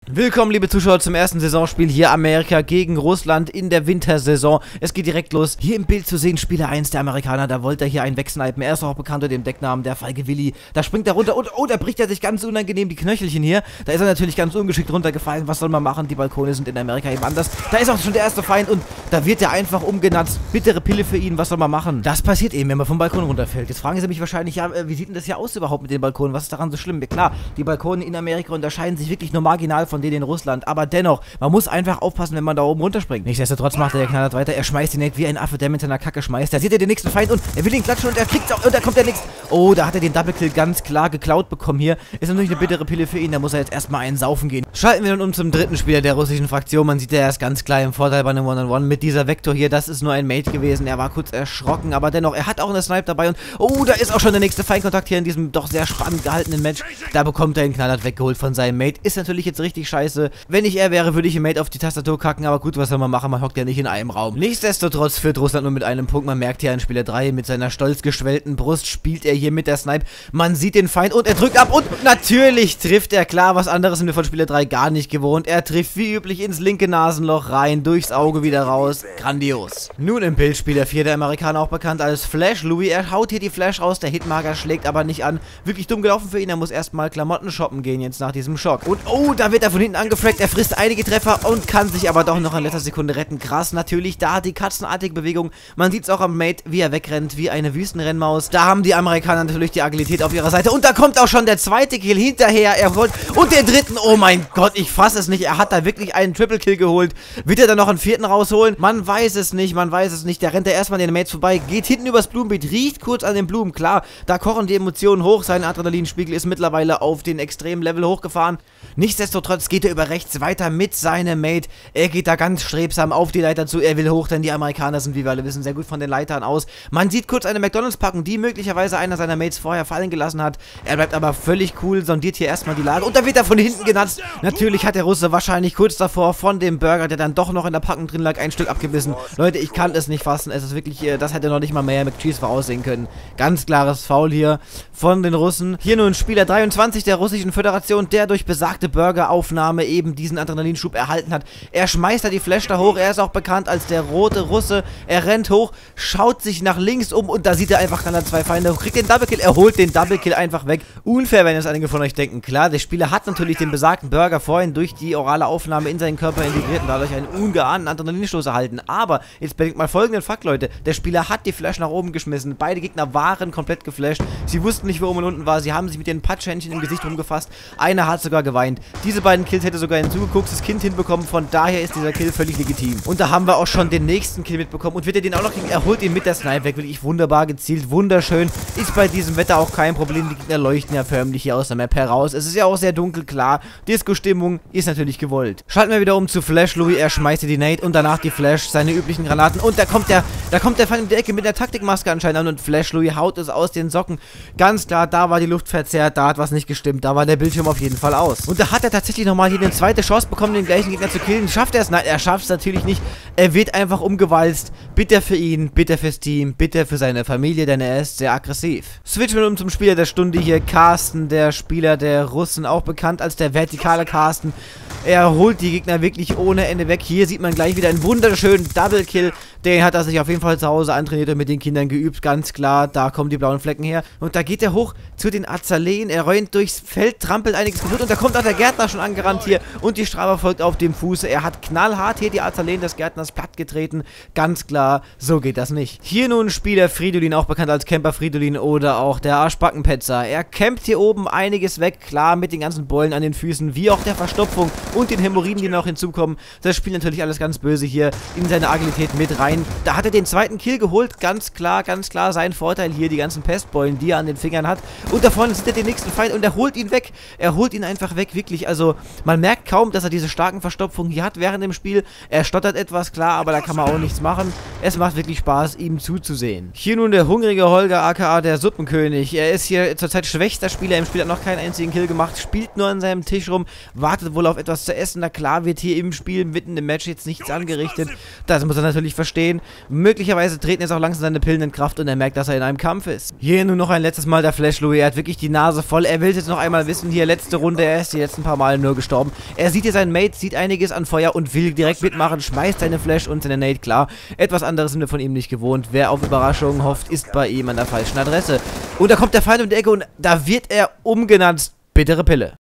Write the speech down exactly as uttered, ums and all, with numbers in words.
Willkommen, liebe Zuschauer, zum ersten Saisonspiel hier Amerika gegen Russland in der Wintersaison. Es geht direkt los. Hier im Bild zu sehen, Spieler eins der Amerikaner, da wollte er hier einen wegsnipen. Er ist auch bekannt unter dem Decknamen der Feige Willi. Da springt er runter und, oh, da bricht er sich ganz unangenehm die Knöchelchen hier. Da ist er natürlich ganz ungeschickt runtergefallen. Was soll man machen? Die Balkone sind in Amerika eben anders. Da ist auch schon der erste Feind und da wird er einfach umgenatzt. Bittere Pille für ihn, was soll man machen? Das passiert eben, wenn man vom Balkon runterfällt. Jetzt fragen Sie mich wahrscheinlich, ja, wie sieht denn das hier aus überhaupt mit den Balkonen? Was ist daran so schlimm? Ja, klar, die Balkone in Amerika unterscheiden sich wirklich nur marginal von denen in Russland. Aber dennoch, man muss einfach aufpassen, wenn man da oben runterspringt. Nichtsdestotrotz macht er der Knallert weiter. Er schmeißt den Nate wie ein Affe, der mit seiner Kacke schmeißt. Da sieht er den nächsten Feind und er will ihn klatschen und er kriegt auch. Und da kommt der nächste. Oh, da hat er den Double-Kill ganz klar geklaut bekommen hier. Ist natürlich eine bittere Pille für ihn. Da muss er jetzt erstmal einen saufen gehen. Schalten wir nun um zum dritten Spieler der russischen Fraktion. Man sieht, er ist ganz klar im Vorteil bei einem One-on-One mit dieser Vector hier. Das ist nur ein Mate gewesen. Er war kurz erschrocken, aber dennoch, er hat auch eine Snipe dabei. Und oh, da ist auch schon der nächste Feindkontakt hier in diesem doch sehr spannend gehaltenen Match. Da bekommt er den Knallert weggeholt von seinem Mate. Ist natürlich jetzt richtig scheiße. Wenn ich er wäre, würde ich im Mate auf die Tastatur kacken, aber gut, was soll man machen, man hockt ja nicht in einem Raum. Nichtsdestotrotz führt Russland nur mit einem Punkt, man merkt hier an Spieler drei, mit seiner stolz geschwellten Brust spielt er hier mit der Snipe, man sieht den Feind und er drückt ab und natürlich trifft er, klar, was anderes sind wir von Spieler drei gar nicht gewohnt, er trifft wie üblich ins linke Nasenloch rein, durchs Auge wieder raus, grandios. Nun im Bild Spieler vier, der Amerikaner auch bekannt als Flash Louis, er haut hier die Flash raus, der Hitmarker schlägt aber nicht an, wirklich dumm gelaufen für ihn, er muss erstmal Klamotten shoppen gehen jetzt nach diesem Schock und oh, da wird er von hinten angefragt, er frisst einige Treffer und kann sich aber doch noch in letzter Sekunde retten. Krass, natürlich, da die katzenartige Bewegung. Man sieht es auch am Mate, wie er wegrennt, wie eine Wüstenrennmaus. Da haben die Amerikaner natürlich die Agilität auf ihrer Seite. Und da kommt auch schon der zweite Kill hinterher. Er holt und den dritten, oh mein Gott, ich fasse es nicht. Er hat da wirklich einen Triple Kill geholt. Wird er dann noch einen vierten rausholen? Man weiß es nicht, man weiß es nicht. Da rennt er erstmal an den Mates vorbei, geht hinten übers Blumenbeet, riecht kurz an den Blumen. Klar, da kochen die Emotionen hoch. Sein Adrenalinspiegel ist mittlerweile auf den extremen Level hochgefahren. Nichtsdestotrotz geht er über rechts weiter mit seinem Mate. Er geht da ganz strebsam auf die Leiter zu, er will hoch, denn die Amerikaner sind, wie wir alle wissen, sehr gut von den Leitern aus. Man sieht kurz eine McDonalds packen, die möglicherweise einer seiner Mates vorher fallen gelassen hat. Er bleibt aber völlig cool, sondiert hier erstmal die Lage und da wird er von hinten genatzt. Natürlich hat der Russe wahrscheinlich kurz davor von dem Burger, der dann doch noch in der Packung drin lag, ein Stück abgebissen. Leute, ich kann es nicht fassen, es ist wirklich, das hätte noch nicht mal Mayor McCheese voraussehen können. Ganz klares Foul hier von den Russen. Hier nun Spieler dreiundzwanzig der russischen Föderation, der durch besagte Burgeraufnahme eben diesen Adrenalinschub erhalten hat. Er schmeißt da die Flash da hoch, er ist auch bekannt als der rote Russe, er rennt hoch, schaut sich nach links um und da sieht er einfach dann zwei Feinde, kriegt den Double Kill, er holt den Double Kill einfach weg. Unfair, wenn es einige von euch denken. Klar, der Spieler hat natürlich den besagten Burger vorhin durch die orale Aufnahme in seinen Körper integriert und dadurch einen ungeahnten Adrenalinstoß erhalten. Aber jetzt bedenkt mal folgenden Fakt, Leute, der Spieler hat die Flash nach oben geschmissen, beide Gegner waren komplett geflasht, sie wussten nicht, wo oben und unten war, sie haben sich mit den Patschhändchen im Gesicht rumgefasst, einer hat sogar geweint. Diese beiden Kills hätte sogar ein zugegucktes Kind hinbekommen, von daher ist dieser Kill völlig legitim. Und da haben wir auch schon den nächsten Kill mitbekommen und wird er den auch noch kriegen, er holt ihn mit der Snipe weg, wirklich wunderbar gezielt, wunderschön, ist bei diesem Wetter auch kein Problem, die Gegner leuchten ja förmlich hier aus der Map heraus, es ist ja auch sehr dunkel, klar, Disco-Stimmung ist natürlich gewollt. Schalten wir wieder um zu Flash Louis, er schmeißt die Nate und danach die Flash, seine üblichen Granaten und da kommt der, da kommt der Feind in die Ecke mit der Taktikmaske anscheinend an und Flash Louis haut es aus den Socken, ganz klar, da war die Luft verzerrt, da hat was nicht gestimmt, da war der Bildschirm auf jeden Fall aus. Und da hat er tatsächlich nochmal hier eine zweite Chance bekommen, den gleichen Gegner zu killen, schafft er es? Nein, er schafft es natürlich nicht, er wird einfach umgewalzt, bitter für ihn, bitter fürs Team, bitter für seine Familie, denn er ist sehr aggressiv. Switchen wir um zum Spieler der Stunde hier, Carsten, der Spieler der Russen, auch bekannt als der vertikale Carsten. Er holt die Gegner wirklich ohne Ende weg. Hier sieht man gleich wieder einen wunderschönen Double Kill. Den hat er sich auf jeden Fall zu Hause antrainiert und mit den Kindern geübt. Ganz klar, da kommen die blauen Flecken her. Und da geht er hoch zu den Azaleen. Er rennt durchs Feld, trampelt einiges kaputt. Und da kommt auch der Gärtner schon angerannt hier. Und die Strafe folgt auf dem Fuße. Er hat knallhart hier die Azaleen des Gärtners plattgetreten. Ganz klar, so geht das nicht. Hier nun Spieler Fridolin, auch bekannt als Camper Fridolin oder auch der Arschbackenpetzer. Er campt hier oben einiges weg. Klar, mit den ganzen Beulen an den Füßen, wie auch der Verstopfung und den Hämorrhoiden, die noch hinzukommen. Das spielt natürlich alles ganz böse hier in seine Agilität mit rein. Da hat er den zweiten Kill geholt. Ganz klar, ganz klar sein Vorteil hier, die ganzen Pestbeulen, die er an den Fingern hat. Und da vorne sieht er den nächsten Feind und er holt ihn weg. Er holt ihn einfach weg, wirklich. Also, man merkt kaum, dass er diese starken Verstopfungen hier hat während dem Spiel. Er stottert etwas, klar, aber da kann man auch nichts machen. Es macht wirklich Spaß, ihm zuzusehen. Hier nun der hungrige Holger, aka der Suppenkönig. Er ist hier zurzeit schwächster Spieler im Spiel, hat noch keinen einzigen Kill gemacht, spielt nur an seinem Tisch rum, wartet wohl auf etwas was zu essen. Na klar wird hier im Spiel, mitten im Match jetzt nichts angerichtet. Das muss er natürlich verstehen. Möglicherweise treten jetzt auch langsam seine Pillen in Kraft und er merkt, dass er in einem Kampf ist. Hier nur noch ein letztes Mal der Flash Louis. Er hat wirklich die Nase voll. Er will jetzt noch einmal wissen, hier letzte Runde, er ist die letzten paar Mal nur gestorben. Er sieht hier seinen Mate, sieht einiges an Feuer und will direkt mitmachen, schmeißt seine Flash und seine Nade, klar. Etwas anderes sind wir von ihm nicht gewohnt. Wer auf Überraschungen hofft, ist bei ihm an der falschen Adresse. Und da kommt der Feind um die Ecke und da wird er umgenannt. Bittere Pille.